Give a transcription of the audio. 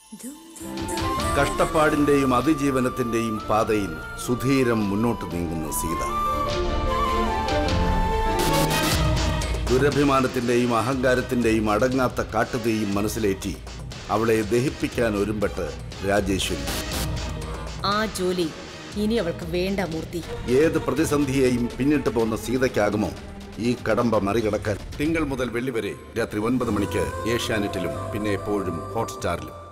കഷ്ടപ്പാടിന്റെയും അതിജീവനത്തിന്റെയും പാതയിൽ സുധീരം മുന്നോട്ട് നീങ്ങുന്ന സീത. ദുരഭിമാനത്തിന്റെയും അഹങ്കാരത്തിന്റെയും അടങ്ങാത്ത കാട്ടുതീയും മനസ്സിലേറ്റി അവളെ ദഹിപ്പിക്കാൻ ഒരുമ്പെട്ട് രാജേശ്വരി. ആ ജോലി ഇനി അവൾക്ക് വേണ്ട മൂർത്തി. ഏത് പ്രതിസന്ധിയെയും പിന്നിട്ട് പോകുന്ന സീതയ്ക്കാകുമോ ഈ കടമ്പ മറികടക്കാൻ? തിങ്കൾ മുതൽ വെള്ളി വരെ രാത്രി 9 മണിക്ക് ഏഷ്യാനെറ്റിലും പിന്നെ എപ്പോഴും ഹോട്ട്സ്റ്റാറിലും.